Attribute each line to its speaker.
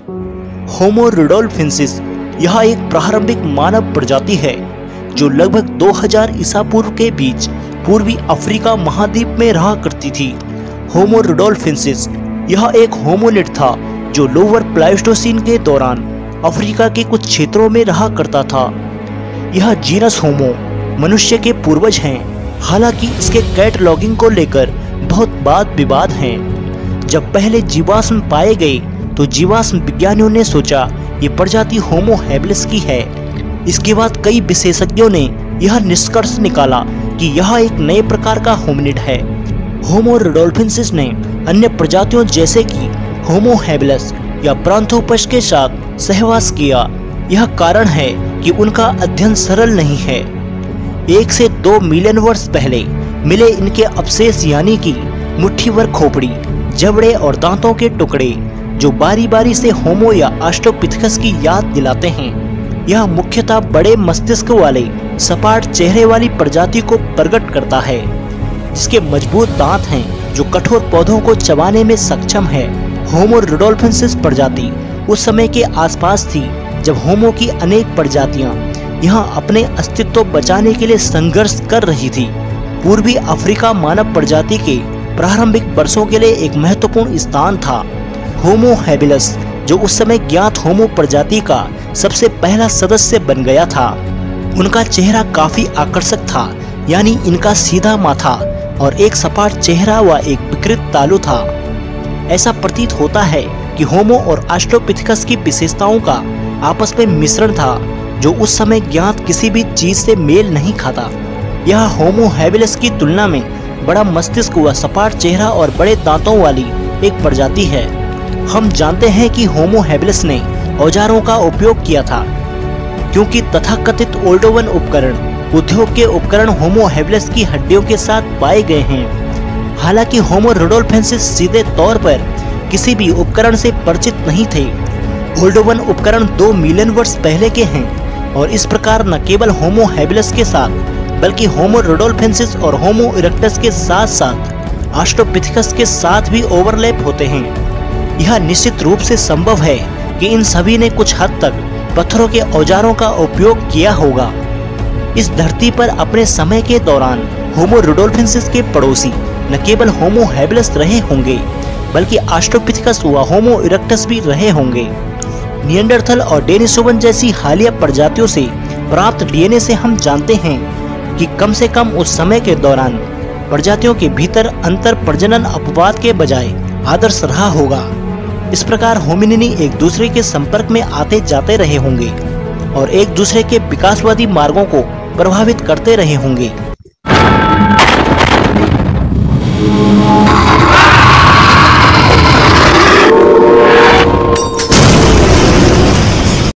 Speaker 1: होमो रुडोल्फेंसिस यह एक प्रारंभिक मानव प्रजाति है जो लगभग 2000 ईसा पूर्व के बीच पूर्वी अफ्रीका महाद्वीप में रहा करती थी। होमो रुडोल्फेंसिस यह एक होमिनिड था जो लोअर प्लाइस्टोसीन के दौरान अफ्रीका के कुछ क्षेत्रों में रहा करता था। यह जीनस होमो मनुष्य के पूर्वज हैं। हालांकि इसके कैटलॉगिंग को लेकर बहुत वाद विवाद हैं। जब पहले जीवाश्म पाए गए तो जीवाश्म विज्ञानियों ने सोचा ये प्रजाति होमो हैबिलिस की है। इसके बाद कई विशेषज्ञों ने यह निष्कर्ष निकाला कि यह एक नए प्रकार का होमिनिड है। होमो रुडोल्फेंसिस ने अन्य प्रजातियों जैसे कि होमो हैबिलिस या प्रांथोपस के साथ सहवास किया। यह कारण है कि उनका अध्ययन सरल नहीं है। 1 से 2 मिलियन वर्ष पहले मिले इनके अवशेष यानी कि मुट्ठी भर खोपड़ी, जबड़े और दांतों के टुकड़े जो बारी बारी से होमो या ऑस्ट्रोपिथेकस की याद दिलाते हैं। यह मुख्यतः बड़े मस्तिष्क वाले सपाट चेहरे वाली प्रजाति को प्रकट करता है जिसके मजबूत दांत हैं जो कठोर पौधों को चबाने में सक्षम है। होमो रुडोल्फेंसिस प्रजाति उस समय के आसपास थी जब होमो की अनेक प्रजातियां यहां अपने अस्तित्व बचाने के लिए संघर्ष कर रही थी। पूर्वी अफ्रीका मानव प्रजाति के प्रारंभिक वर्षों के लिए एक महत्वपूर्ण स्थान था। होमो हैबिलिस जो उस समय ज्ञात होमो प्रजाति का सबसे पहला सदस्य बन गया था। उनका चेहरा काफी आकर्षक था, यानी इनका सीधा माथा और एक सपाट चेहरा व एक विकृत तालू था। ऐसा प्रतीत होता है कि होमो और ऑस्ट्रोपिथेकस की विशेषताओं का आपस में मिश्रण था जो उस समय ज्ञात किसी भी चीज से मेल नहीं खाता। यह होमो हैबिलिस की तुलना में बड़ा मस्तिष्क व सपाट चेहरा और बड़े दांतों वाली एक प्रजाति है। हम जानते हैं कि होमो हैबिलिस ने औजारों का उपयोग किया था क्योंकि तथाकथित ओल्डोवन उपकरण उद्योग के उपकरण होमो हैबिलिस की हड्डियों के साथ पाए गए हैं। हालांकि होमो रुडोल्फेंसिस सीधे तौर पर किसी भी उपकरण से परिचित नहीं थे। ओल्डोवन उपकरण 2 मिलियन वर्ष पहले के हैं और इस प्रकार न केवल होमो हैबिलिस के साथ बल्कि होमो रुडोल्फेंसिस और होमो इरेक्टस के साथ साथ ऑस्ट्रोपिथेकस के साथ भी ओवरलैप होते हैं। यह निश्चित रूप से संभव है कि इन सभी ने कुछ हद तक पत्थरों के औजारों का उपयोग किया होगा। इस धरती पर अपने समय के दौरान होमो रुडोल्फेंसिस के पड़ोसी न केवल होमो हैबिलिस रहे होंगे बल्कि ऑस्ट्रोपिथेकस व होमो इरेक्टस भी रहे होंगे। निएंडरथल और डेनिसोवन जैसी हालिया प्रजातियों से प्राप्त डीएनए से हम जानते हैं कि कम से कम उस समय के दौरान प्रजातियों के भीतर अंतर प्रजनन अपवाद के बजाय आदर्श रहा होगा। इस प्रकार होमिनिनी एक दूसरे के संपर्क में आते जाते रहे होंगे और एक दूसरे के विकासवादी मार्गों को प्रभावित करते रहे होंगे।